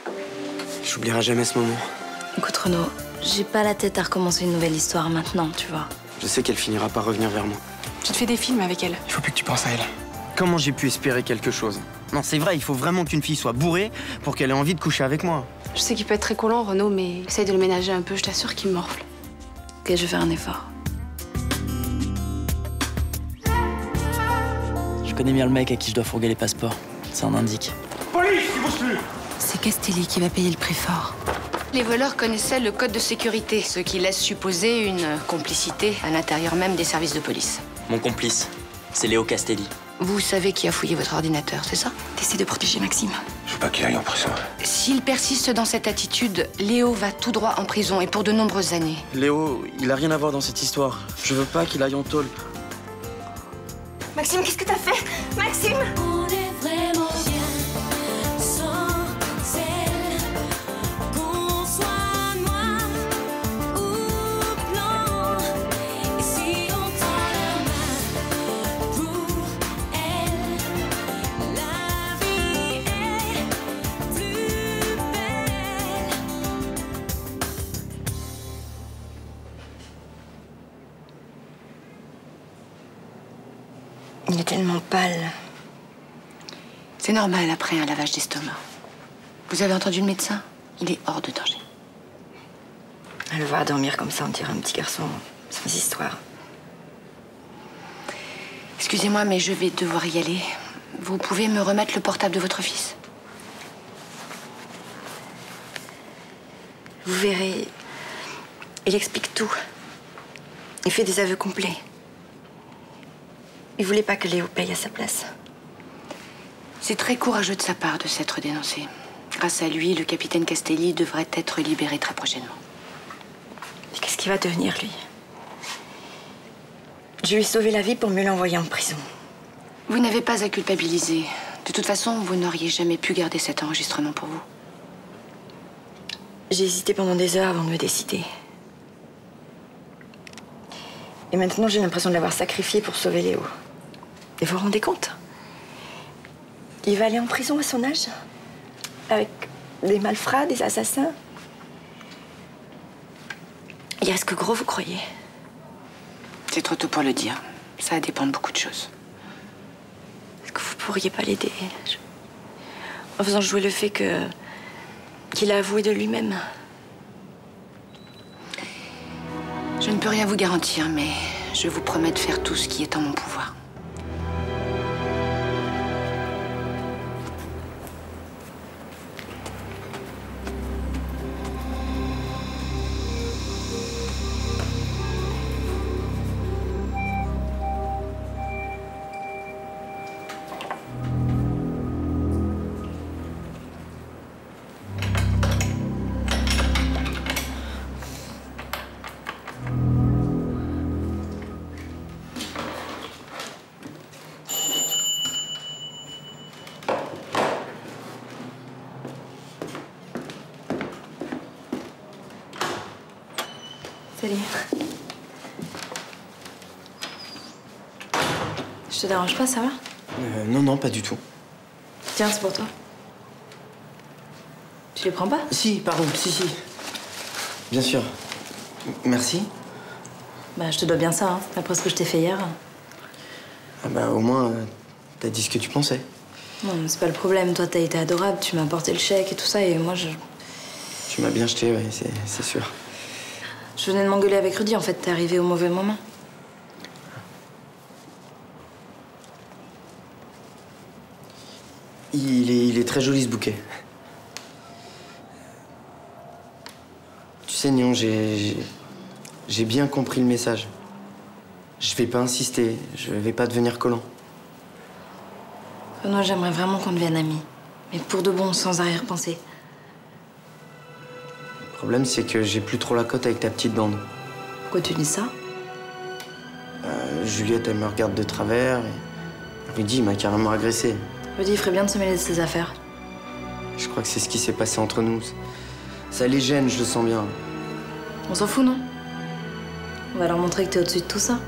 J'oublierai jamais ce moment. Écoute Renaud, j'ai pas la tête à recommencer une nouvelle histoire maintenant, tu vois. Je sais qu'elle finira par revenir vers moi. Tu te fais des films avec elle. Il faut plus que tu penses à elle. Comment j'ai pu espérer quelque chose? Non, c'est vrai, il faut vraiment qu'une fille soit bourrée pour qu'elle ait envie de coucher avec moi. Je sais qu'il peut être très collant, Renaud, mais essaye de le ménager un peu, je t'assure qu'il me morfle. Ok, je vais faire un effort. Je connais bien le mec à qui je dois fourguer les passeports. Ça en indique. Police, il bouge plus. C'est Castelli qui va payer le prix fort. Les voleurs connaissaient le code de sécurité, ce qui laisse supposer une complicité à l'intérieur même des services de police. Mon complice, c'est Léo Castelli. Vous savez qui a fouillé votre ordinateur, c'est ça? T'essaies de protéger Maxime. Je veux pas qu'il aille en prison. S'il persiste dans cette attitude, Léo va tout droit en prison et pour de nombreuses années. Léo, il a rien à voir dans cette histoire. Je veux pas qu'il aille en tôle. Maxime, qu'est-ce que t'as fait? Maxime! On est vraiment bien sans elle. Qu'on soit noir ou blanc. Et si on tend la main pour elle, la vie est plus belle. Il est tellement pâle. C'est normal après un lavage d'estomac. Vous avez entendu le médecin? Il est hors de danger. À le voir dormir comme ça, on dirait un petit garçon sans histoire. Excusez-moi, mais je vais devoir y aller. Vous pouvez me remettre le portable de votre fils? Vous verrez, il explique tout. Il fait des aveux complets. Il voulait pas que Léo paye à sa place. C'est très courageux de sa part de s'être dénoncé. Grâce à lui, le capitaine Castelli devrait être libéré très prochainement. Mais qu'est-ce qu'il va devenir, lui? Je lui ai sauvé la vie pour mieux l'envoyer en prison. Vous n'avez pas à culpabiliser. De toute façon, vous n'auriez jamais pu garder cet enregistrement pour vous. J'ai hésité pendant des heures avant de me décider. Et maintenant, j'ai l'impression de l'avoir sacrifié pour sauver Léo. Et vous vous rendez compte? Il va aller en prison à son âge? Avec des malfrats, des assassins? Il risque gros, vous croyez? C'est trop tôt pour le dire. Ça dépend de beaucoup de choses. Est-ce que vous pourriez pas l'aider? En faisant jouer le fait qu'il a avoué de lui-même. Je ne peux rien vous garantir, mais je vous promets de faire tout ce qui est en mon pouvoir. Salut. Je te dérange pas, ça va? Non, non, pas du tout. Tiens, c'est pour toi. Tu les prends pas? Si, pardon, si. Bien sûr. Merci. Bah, je te dois bien ça, hein, après ce que je t'ai fait hier. Ah bah, au moins, t'as dit ce que tu pensais. Non, mais c'est pas le problème. Toi, t'as été adorable, tu m'as apporté le chèque et tout ça, et moi, Tu m'as bien jeté, ouais, c'est sûr. Je venais de m'engueuler avec Rudy, en fait, t'es arrivé au mauvais moment. Il est très joli, ce bouquet. Tu sais, Néon, j'ai bien compris le message. Je vais pas insister, je vais pas devenir collant. Moi, j'aimerais vraiment qu'on devienne amis. Mais pour de bon, sans arrière-pensée. Le problème, c'est que j'ai plus trop la cote avec ta petite bande. Pourquoi tu dis ça? Juliette, elle me regarde de travers. Et Rudy, il m'a carrément agressé. Rudy, il ferait bien de se mêler de ses affaires. Je crois que c'est ce qui s'est passé entre nous. Ça les gêne, je le sens bien. On s'en fout, non? On va leur montrer que t'es au-dessus de tout ça.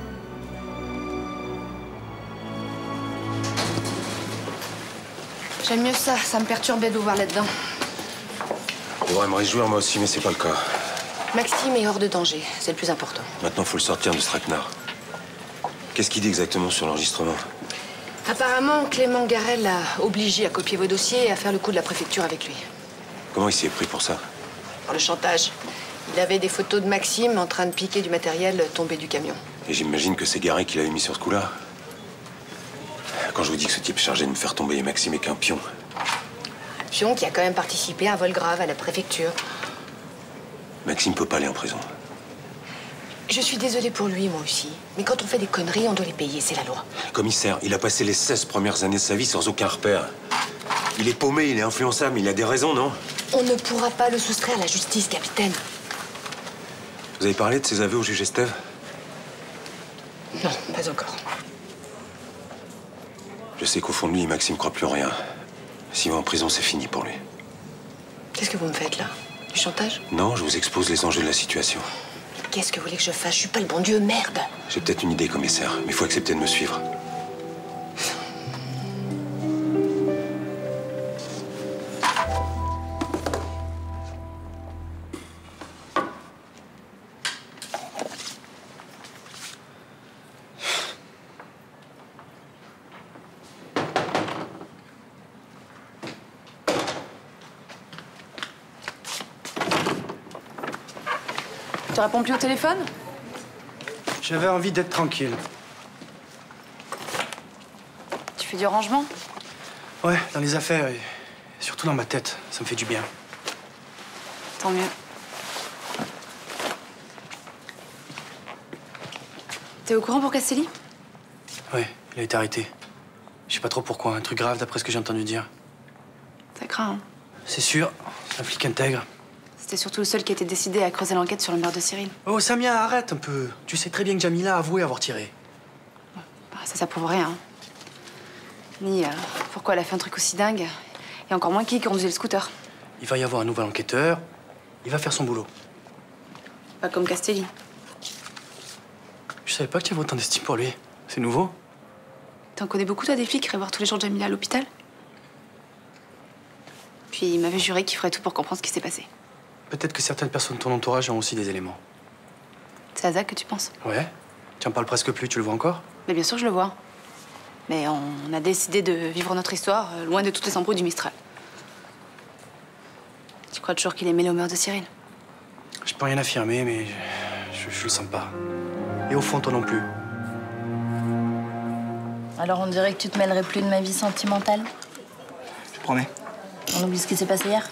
J'aime mieux ça, ça me perturbait de vous voir là-dedans. Je devrais me réjouir moi aussi, mais c'est pas le cas. Maxime est hors de danger, c'est le plus important. Maintenant, faut le sortir de ce traquenard. Qu'est-ce qu'il dit exactement sur l'enregistrement? Apparemment, Clément Garel l'a obligé à copier vos dossiers et à faire le coup de la préfecture avec lui. Comment il s'y est pris pour ça? Pour le chantage. Il avait des photos de Maxime en train de piquer du matériel tombé du camion. Et j'imagine que c'est Garel qui l'avait mis sur ce coup-là. Quand je vous dis que ce type chargé de me faire tomber Maxime est qu'un pion. Un pion qui a quand même participé à un vol grave à la préfecture. Maxime peut pas aller en prison. Je suis désolée pour lui, moi aussi. Mais quand on fait des conneries, on doit les payer, c'est la loi. Commissaire, il a passé les 16 premières années de sa vie sans aucun repère. Il est paumé, il est influençable, mais il a des raisons, non? On ne pourra pas le soustraire à la justice, capitaine. Vous avez parlé de ses aveux au juge Estève? Non, pas encore. Je sais qu'au fond de lui, Maxime croit plus en rien. S'il va en prison, c'est fini pour lui. Qu'est-ce que vous me faites, là? Du chantage? Non, je vous expose les enjeux de la situation. Qu'est-ce que vous voulez que je fasse? Je suis pas le bon Dieu, merde! J'ai peut-être une idée, commissaire, mais il faut accepter de me suivre. Tu réponds plus au téléphone? J'avais envie d'être tranquille. Tu fais du rangement? Ouais, dans les affaires et surtout dans ma tête. Ça me fait du bien. Tant mieux. T'es au courant pour Castelli? Ouais, il a été arrêté. Je sais pas trop pourquoi. Un truc grave d'après ce que j'ai entendu dire. Ça craint, hein? C'est sûr, c'est un flic intègre. C'était surtout le seul qui était décidé à creuser l'enquête sur le meurtre de Cyril. Oh, Samia, arrête un peu. Tu sais très bien que Jamila a avoué avoir tiré. Bah, ça prouve rien. Hein. Ni pourquoi elle a fait un truc aussi dingue, et encore moins qui conduisait le scooter. Il va y avoir un nouvel enquêteur. Il va faire son boulot. Pas comme Castelli. Je savais pas que tu avais autant d'estime pour lui. C'est nouveau. T'en connais beaucoup, toi, des flics qui iraient voir tous les jours Jamila à l'hôpital? Puis il m'avait juré qu'il ferait tout pour comprendre ce qui s'est passé. Peut-être que certaines personnes de ton entourage ont aussi des éléments. C'est à ça que tu penses? Ouais. Tu en parles presque plus, tu le vois encore? Mais bien sûr, je le vois. Mais on a décidé de vivre notre histoire loin de toutes les embrouilles du Mistral. Tu crois toujours qu'il est mêlé au meurtre de Cyril? Je peux rien affirmer, mais je le sens pas. Et au fond, toi non plus. Alors on dirait que tu te mêlerais plus de ma vie sentimentale? Je promets. On oublie ce qui s'est passé hier?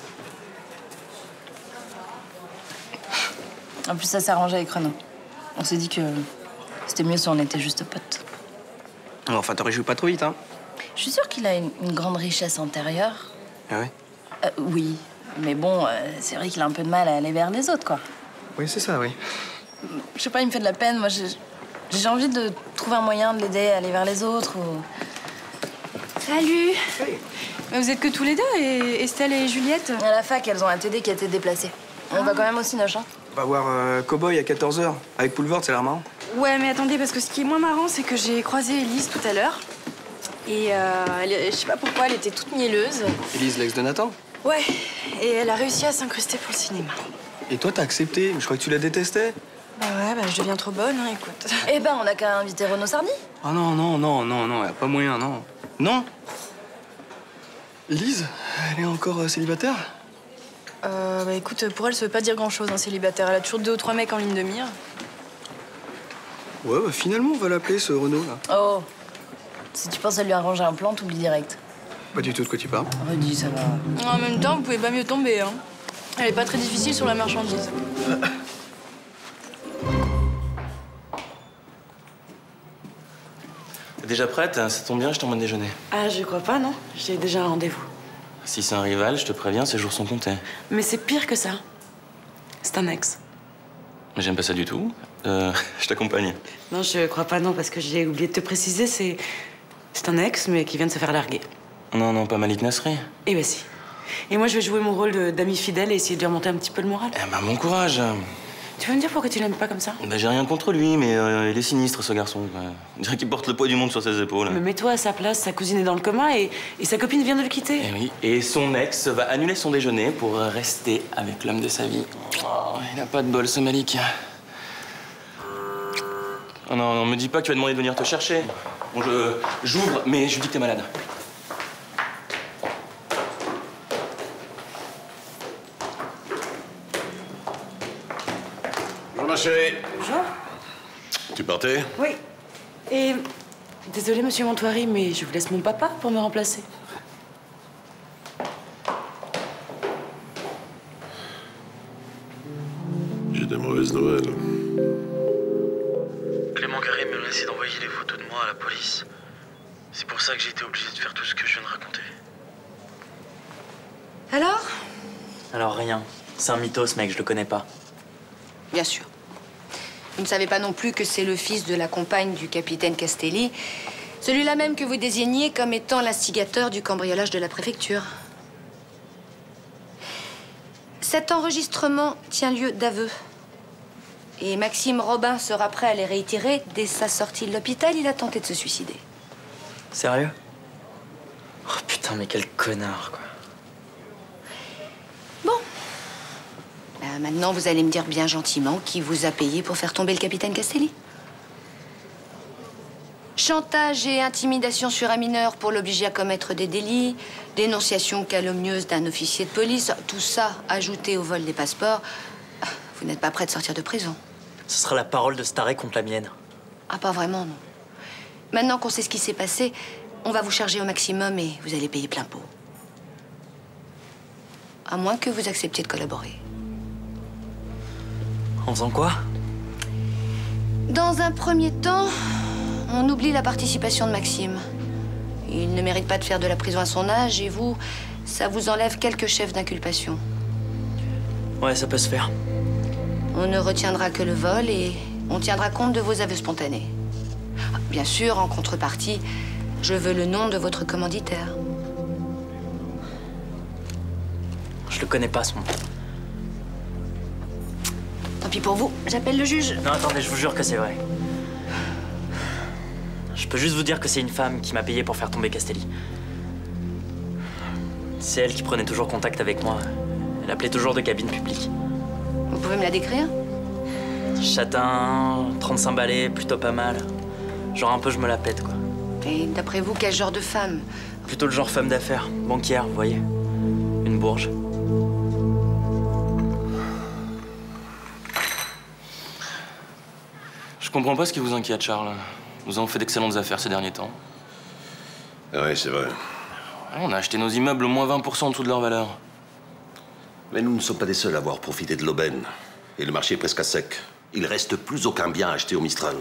En plus, ça s'est arrangé avec Renaud. On s'est dit que c'était mieux si on était juste potes. Enfin, t'en réjouis pas trop vite, hein? Je suis sûre qu'il a une grande richesse antérieure. Ah ouais? Oui, mais bon, c'est vrai qu'il a un peu de mal à aller vers les autres, quoi. Oui, c'est ça, oui. Je sais pas, il me fait de la peine. Moi, j'ai envie de trouver un moyen de l'aider à aller vers les autres ou... Salut! Hey. Vous êtes que tous les deux, et Estelle et Juliette? À la fac, elles ont un TD qui a été déplacé. On va quand même au Cinoche, hein? On va voir Cowboy à 14h. Avec Poulvord, c'est l'air marrant. Ouais, mais attendez, parce que ce qui est moins marrant, c'est que j'ai croisé Élise tout à l'heure. Et je sais pas pourquoi, elle était toute mielleuse. Élise, l'ex de Nathan? Ouais, et elle a réussi à s'incruster pour le cinéma. Et toi, t'as accepté? Je crois que tu la détestais. Bah ouais, je deviens trop bonne, hein, écoute. Eh ben, on a qu'à inviter Renaud Sardy. Ah non, y a pas moyen, non. Non? Élise, elle est encore célibataire? Bah écoute, pour elle, ça veut pas dire grand-chose, hein, célibataire. Elle a toujours 2 ou 3 mecs en ligne de mire. Ouais, bah finalement, on va l'appeler, ce Renaud, là. Oh, si tu penses à lui arranger un plan, t'oublies direct. Pas du tout de quoi tu parles. Redis, ça va. En même temps, vous pouvez pas mieux tomber, hein. Elle est pas très difficile sur la marchandise. T'es déjà prête? Ça tombe bien, je t'emmène déjeuner. Ah, je crois pas, non. J'ai déjà un rendez-vous. Si c'est un rival, je te préviens, ces jours sont comptés. Mais c'est pire que ça. C'est un ex. Mais j'aime pas ça du tout. Je t'accompagne. Non, je crois pas, non, parce que j'ai oublié de te préciser, c'est un ex, mais qui vient de se faire larguer. Non, pas Malik Nasri. Eh ben si. Et moi, je vais jouer mon rôle d'ami fidèle et essayer de lui remonter un petit peu le moral. Eh ben, bon courage. Tu veux me dire pourquoi tu l'aimes pas comme ça? Bah, j'ai rien contre lui, mais il est sinistre, ce garçon. On dirait qu'il porte le poids du monde sur ses épaules. Mais mets-toi à sa place, sa cousine est dans le coma et sa copine vient de le quitter. Et oui, et son ex va annuler son déjeuner pour rester avec l'homme de sa vie. Oh, il a pas de bol, ce Malik. Oh non, non, me dis pas que tu vas demander de venir te chercher. Bon, j'ouvre, mais je lui dis que t'es malade. Bonjour ma chérie. Bonjour. Tu partais? Oui. Et désolé monsieur Montoiri, mais je vous laisse mon papa pour me remplacer. J'ai des mauvaises nouvelles. Clément Garry me laissé d'envoyer les photos de moi à la police. C'est pour ça que j'ai été obligé de faire tout ce que je viens de raconter. Alors? Alors rien. C'est un mythos, ce mec, je le connais pas. Bien sûr. Vous ne savez pas non plus que c'est le fils de la compagne du capitaine Castelli, celui-là même que vous désigniez comme étant l'instigateur du cambriolage de la préfecture. Cet enregistrement tient lieu d'aveux. Et Maxime Robin sera prêt à les réitérer. Dès sa sortie de l'hôpital, il a tenté de se suicider. Sérieux? Oh putain, mais quel connard, quoi. Bon. Maintenant, vous allez me dire bien gentiment qui vous a payé pour faire tomber le capitaine Castelli. Chantage et intimidation sur un mineur pour l'obliger à commettre des délits, dénonciation calomnieuse d'un officier de police, tout ça ajouté au vol des passeports. Vous n'êtes pas prêt de sortir de prison. Ce sera la parole de Staré contre la mienne. Ah, pas vraiment, non. Maintenant qu'on sait ce qui s'est passé, on va vous charger au maximum et vous allez payer plein pot. À moins que vous acceptiez de collaborer. En faisant quoi? Dans un premier temps, on oublie la participation de Maxime. Il ne mérite pas de faire de la prison à son âge et vous, ça vous enlève quelques chefs d'inculpation. Ouais, ça peut se faire. On ne retiendra que le vol et on tiendra compte de vos aveux spontanés. Bien sûr, en contrepartie, je veux le nom de votre commanditaire. Je le connais pas, ce nom. Tant pis pour vous, j'appelle le juge. Non, attendez, je vous jure que c'est vrai. Je peux juste vous dire que c'est une femme qui m'a payé pour faire tomber Castelli. C'est elle qui prenait toujours contact avec moi. Elle appelait toujours de cabine publique. Vous pouvez me la décrire? Châtain, 35 balais, plutôt pas mal. Genre un peu je me la pète, quoi. Et d'après vous, quel genre de femme? Plutôt le genre femme d'affaires, banquière, vous voyez. Une bourge. Je comprends pas ce qui vous inquiète, Charles. Nous avons fait d'excellentes affaires ces derniers temps. Ah oui, c'est vrai. On a acheté nos immeubles au moins 20% en dessous de leur valeur. Mais nous ne sommes pas les seuls à avoir profité de l'aubaine. Et le marché est presque à sec. Il reste plus aucun bien acheté au Mistral.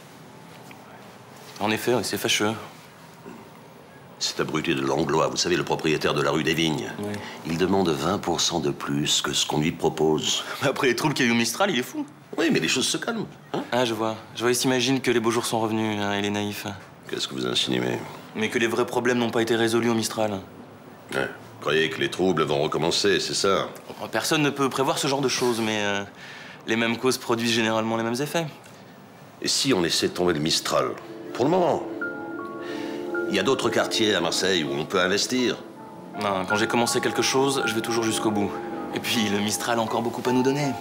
En effet, oui, c'est fâcheux. Cet abruti de Langlois, vous savez, le propriétaire de la rue des Vignes, Oui. il demande 20% de plus que ce qu'on lui propose. Mais après les troubles qu'il y a eu au Mistral, il est fou. Oui, mais les choses se calment. Hein? Ah, je vois. Je vois, il s'imagine que les beaux jours sont revenus, hein, et les naïfs. Qu'est-ce que vous insinuez? Mais que les vrais problèmes n'ont pas été résolus au Mistral. Ouais. Vous croyez que les troubles vont recommencer, c'est ça? Personne ne peut prévoir ce genre de choses, mais les mêmes causes produisent généralement les mêmes effets. Et si on laissait tomber le Mistral? Pour le moment. Il y a d'autres quartiers à Marseille où on peut investir. Non, quand j'ai commencé quelque chose, je vais toujours jusqu'au bout. Et puis, le Mistral a encore beaucoup à nous donner.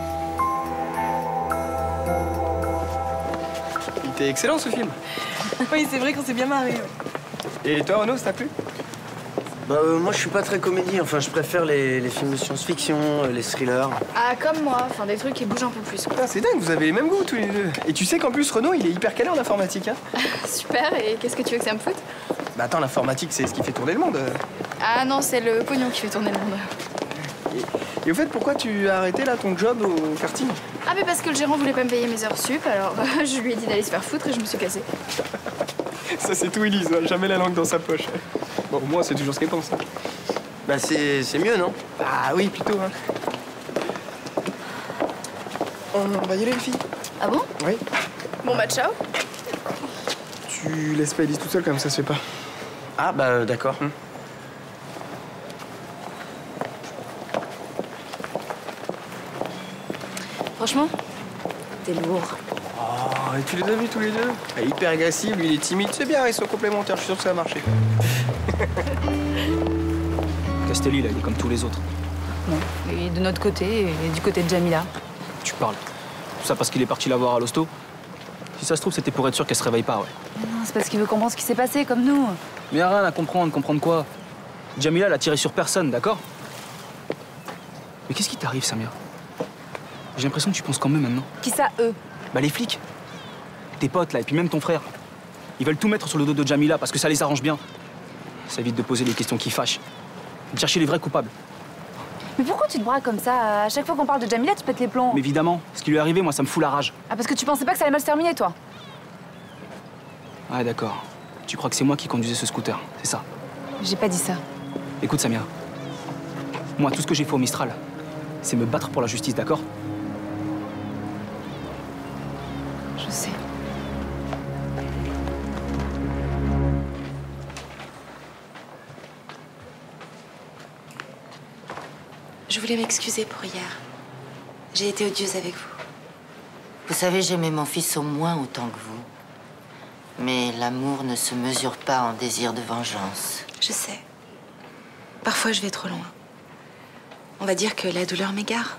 Il était excellent, ce film. Oui, c'est vrai qu'on s'est bien marré. Et toi, Renaud, ça t'a plu? Bah, moi, je suis pas très comédie. Enfin, je préfère les films de science-fiction, les thrillers. Ah, comme moi, enfin des trucs qui bougent un peu plus. Ah, c'est dingue, vous avez les mêmes goûts tous les deux. Et tu sais qu'en plus, Renaud, il est hyper calé en informatique, hein? Super, et qu'est-ce que tu veux que ça me foute? Bah attends, l'informatique, c'est ce qui fait tourner le monde. Ah non, c'est le pognon qui fait tourner le monde. Et au fait, pourquoi tu as arrêté là ton job au karting? Ah mais parce que le gérant voulait pas me payer mes heures sup, alors je lui ai dit d'aller se faire foutre et je me suis cassée. Ça, c'est tout Elise, hein, jamais la langue dans sa poche. Bon, moi, c'est toujours ce qu'elle pense. Hein. Bah, c'est mieux, non? Ah oui, plutôt, hein. On va y aller, les filles. Ah bon? Oui. Bon bah ciao. Tu laisses pas Elise toute seule, comme ça se fait pas. Ah, bah, d'accord. Franchement, t'es lourd. Oh, et tu les as vus tous les deux? Elle est hyper agressive, lui il est timide. C'est bien, ils sont complémentaires, je suis sûr que ça va marcher. Castelli, là, il est comme tous les autres. Non. Et de notre côté, et du côté de Jamila. Tu parles. Tout ça parce qu'il est parti la voir à l'hosto? Si ça se trouve, c'était pour être sûr qu'elle se réveille pas, ouais. Non, c'est parce qu'il veut comprendre ce qui s'est passé, comme nous. Mais y'a rien à comprendre. Comprendre quoi? Jamila, elle a tiré sur personne, d'accord? Mais qu'est-ce qui t'arrive, Samia? J'ai l'impression que tu penses comme eux maintenant. Qui ça, eux? Bah les flics. Tes potes, là, et puis même ton frère. Ils veulent tout mettre sur le dos de Jamila parce que ça les arrange bien. Ça évite de poser les questions qui fâchent. De chercher les vrais coupables. Mais pourquoi tu te braques comme ça? À chaque fois qu'on parle de Jamila, tu pètes les plombs. Mais évidemment, ce qui lui est arrivé, moi, ça me fout la rage. Ah, parce que tu pensais pas que ça allait mal se terminer, toi? Ouais, d'accord. Tu crois que c'est moi qui conduisais ce scooter, c'est ça? J'ai pas dit ça. Écoute, Samia. Moi, tout ce que j'ai fait au Mistral, c'est me battre pour la justice, d'accord? Je sais. Je voulais m'excuser pour hier. J'ai été odieuse avec vous. Vous savez, j'aimais mon fils au moins autant que vous. Mais l'amour ne se mesure pas en désir de vengeance. Je sais. Parfois, je vais trop loin. On va dire que la douleur m'égare.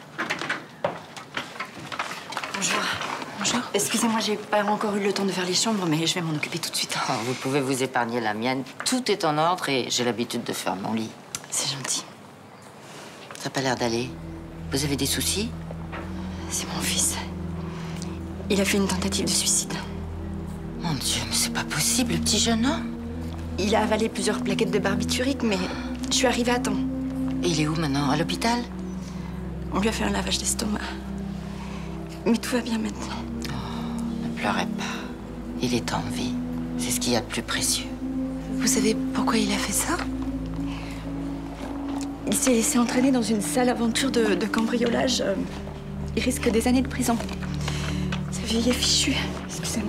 Bonjour. Bonjour. Excusez-moi, j'ai pas encore eu le temps de faire les chambres, mais je vais m'en occuper tout de suite. Oh, vous pouvez vous épargner la mienne. Tout est en ordre et j'ai l'habitude de faire mon lit. C'est gentil. Ça n'a pas l'air d'aller. Vous avez des soucis? C'est mon fils. Il a fait une tentative de suicide. Mon Dieu, mais c'est pas possible, le petit jeune homme. Il a avalé plusieurs plaquettes de barbiturique, mais je suis arrivée à temps. Et il est où maintenant? À l'hôpital? On lui a fait un lavage d'estomac. Mais tout va bien maintenant. Ne pleurez pas. Il est en vie. C'est ce qu'il y a de plus précieux. Vous savez pourquoi il a fait ça? Il s'est laissé entraîner dans une sale aventure de cambriolage. Il risque des années de prison. Sa vie est fichue. Excusez-moi.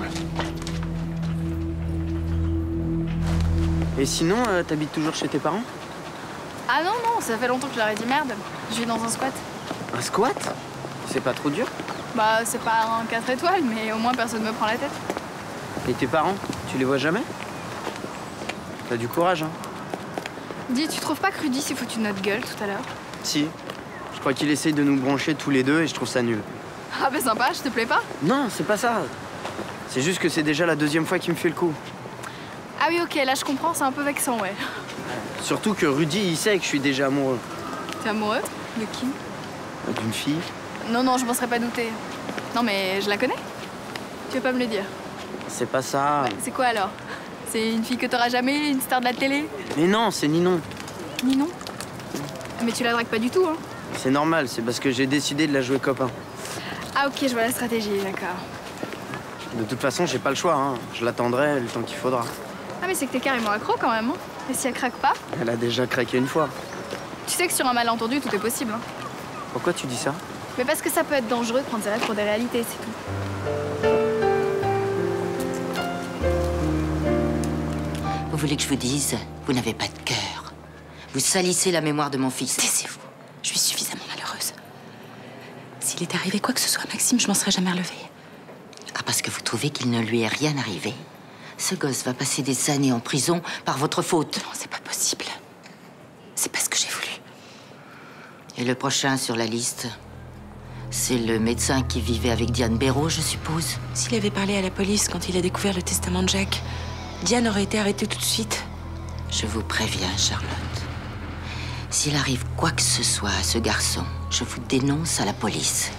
Et sinon, t'habites toujours chez tes parents? Ah non, non, ça fait longtemps que je leur ai dit merde. Je vis dans un squat. Un squat? C'est pas trop dur? Bah, c'est pas un 4 étoiles, mais au moins personne me prend la tête. Et tes parents, tu les vois jamais? T'as du courage, hein? Dis, tu trouves pas que Rudy s'est foutu de notre gueule tout à l'heure? Si. Je crois qu'il essaye de nous brancher tous les deux et je trouve ça nul. Ah bah sympa, je te plais pas? Non, c'est pas ça. C'est juste que c'est déjà la deuxième fois qu'il me fait le coup. Ah oui, ok, là je comprends, c'est un peu vexant, ouais. Surtout que Rudy, il sait que je suis déjà amoureux. T'es amoureux? De qui? D'une fille. Non, non, je m'en serais pas douté. Non, mais je la connais? Tu veux pas me le dire? C'est pas ça. C'est quoi alors? C'est une fille que t'auras jamais, une star de la télé? Mais non, c'est Ninon. Ninon? Mais tu la dragues pas du tout, hein? C'est normal, c'est parce que j'ai décidé de la jouer copain. Ah ok, je vois la stratégie, d'accord. De toute façon, j'ai pas le choix, hein. Je l'attendrai le temps qu'il faudra. Ah mais c'est que t'es carrément accro quand même, hein? Et si elle craque pas? Elle a déjà craqué une fois. Tu sais que sur un malentendu, tout est possible, hein? Pourquoi tu dis ça? Mais parce que ça peut être dangereux de prendre ses rêves pour des réalités, c'est tout. Vous voulez que je vous dise? Vous n'avez pas de cœur. Vous salissez la mémoire de mon fils. Taisez-vous. Je suis suffisamment malheureuse. S'il est arrivé quoi que ce soit à Maxime, je m'en serais jamais relevée. Ah, parce que vous trouvez qu'il ne lui est rien arrivé? Ce gosse va passer des années en prison par votre faute. Non, c'est pas possible. C'est pas ce que j'ai voulu. Et le prochain sur la liste, c'est le médecin qui vivait avec Diane Béraud, je suppose? S'il avait parlé à la police quand il a découvert le testament de Jacques, Diane aurait été arrêtée tout de suite. Je vous préviens, Charlotte. S'il arrive quoi que ce soit à ce garçon, je vous dénonce à la police.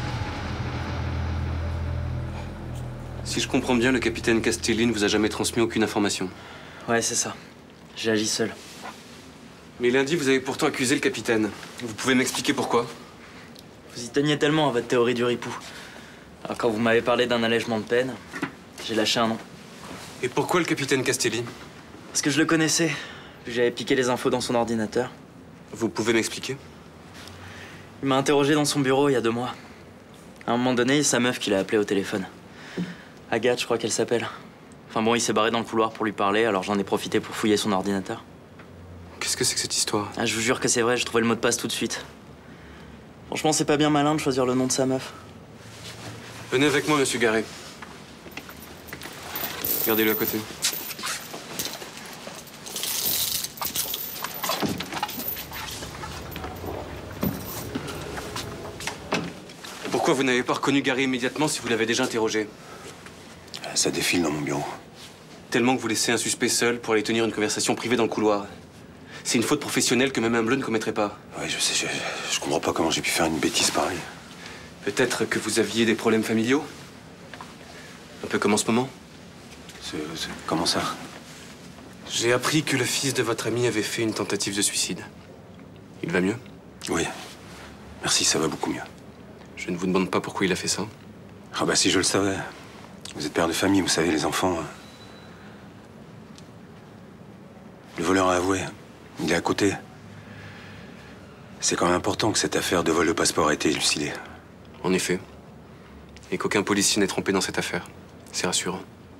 Si je comprends bien, le capitaine Castelli ne vous a jamais transmis aucune information. Ouais, c'est ça. J'ai agi seul. Mais lundi, vous avez pourtant accusé le capitaine. Vous pouvez m'expliquer pourquoi? Vous y teniez tellement à votre théorie du ripou. Alors quand vous m'avez parlé d'un allègement de peine, j'ai lâché un nom. Et pourquoi le capitaine Castelli? Parce que je le connaissais. J'avais piqué les infos dans son ordinateur. Vous pouvez m'expliquer? Il m'a interrogé dans son bureau il y a 2 mois. À un moment donné, c'est sa meuf qui l'a appelé au téléphone. Agathe, je crois qu'elle s'appelle. Enfin bon, il s'est barré dans le couloir pour lui parler, alors j'en ai profité pour fouiller son ordinateur. Qu'est-ce que c'est que cette histoire? Ah, je vous jure que c'est vrai, j'ai trouvé le mot de passe tout de suite. Franchement, c'est pas bien malin de choisir le nom de sa meuf. Venez avec moi, monsieur Garé. Gardez-le à côté. Pourquoi vous n'avez pas reconnu Garé immédiatement si vous l'avez déjà interrogé? Ça défile dans mon bureau. Tellement que vous laissez un suspect seul pour aller tenir une conversation privée dans le couloir. C'est une faute professionnelle que même un bleu ne commettrait pas. Oui, je sais, je comprends pas comment j'ai pu faire une bêtise pareille. Peut-être que vous aviez des problèmes familiaux? Un peu comme en ce moment? Comment ça? J'ai appris que le fils de votre ami avait fait une tentative de suicide. Il va mieux? Oui. Merci, ça va beaucoup mieux. Je ne vous demande pas pourquoi il a fait ça. Ah bah si je le savais. Vous êtes père de famille, vous savez, les enfants... Le voleur a avoué. Il est à côté. C'est quand même important que cette affaire de vol de passeport ait été élucidée. En effet. Et qu'aucun policier n'est trompé dans cette affaire. C'est rassurant.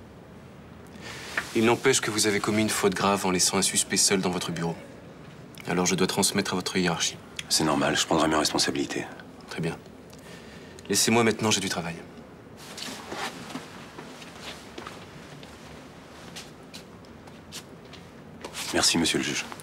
Il n'empêche que vous avez commis une faute grave en laissant un suspect seul dans votre bureau. Alors je dois transmettre à votre hiérarchie. C'est normal, je prendrai mes responsabilités. Très bien. Laissez-moi maintenant, j'ai du travail. Merci, monsieur le juge.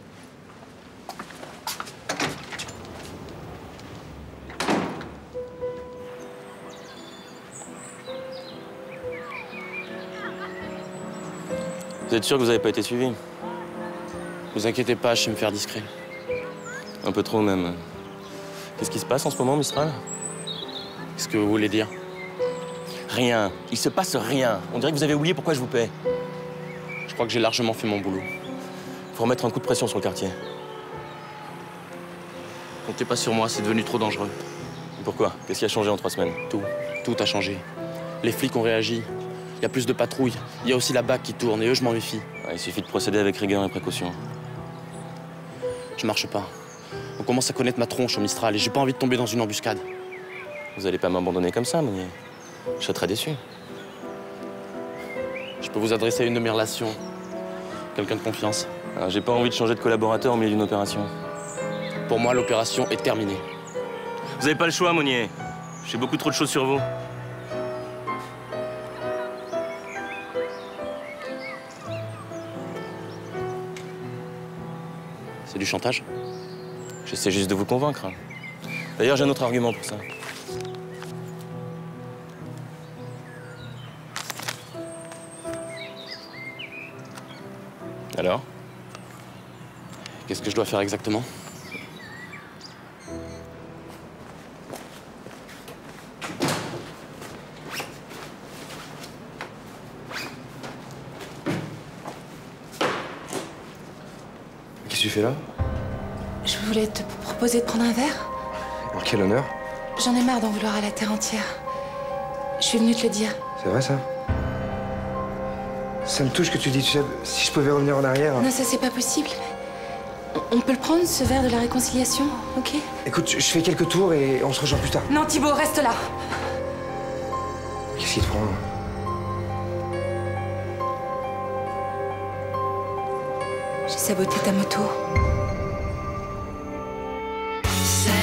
Vous êtes sûr que vous n'avez pas été suivi? Vous inquiétez pas, je sais me faire discret. Un peu trop même. Qu'est-ce qui se passe en ce moment, Mistral? Qu'est-ce que vous voulez dire? Rien. Il se passe rien. On dirait que vous avez oublié pourquoi je vous paie. Je crois que j'ai largement fait mon boulot. Faut remettre un coup de pression sur le quartier. Comptez pas sur moi, c'est devenu trop dangereux. Pourquoi? Qu'est-ce qui a changé en 3 semaines? Tout. Tout a changé. Les flics ont réagi. Il y a plus de patrouilles. Il y a aussi la BAC qui tourne et eux, je m'en méfie. Il suffit de procéder avec rigueur et précaution. Je marche pas. On commence à connaître ma tronche au Mistral et j'ai pas envie de tomber dans une embuscade. Vous allez pas m'abandonner comme ça, Meunier. Je serais très déçu. Je peux vous adresser à une de mes relations. Quelqu'un de confiance. J'ai pas envie de changer de collaborateur au milieu d'une opération. Pour moi, l'opération est terminée. Vous avez pas le choix, Meunier. J'ai beaucoup trop de choses sur vous. C'est du chantage? J'essaie juste de vous convaincre. D'ailleurs, j'ai un autre argument pour ça. Alors? Qu'est-ce que je dois faire exactement? Qu'est-ce que tu fais là? Je voulais te proposer de prendre un verre. Par quel honneur? J'en ai marre d'en vouloir à la terre entière. Je suis venue te le dire. C'est vrai, ça? Ça me touche que tu dis, tu sais, si je pouvais revenir en arrière... Non, ça, c'est pas possible. On peut le prendre, ce verre de la réconciliation, ok? Écoute, je fais quelques tours et on se rejoint plus tard. Non, Thibaut, reste là. Qu'est-ce qui te prend? J'ai saboté ta moto. Ça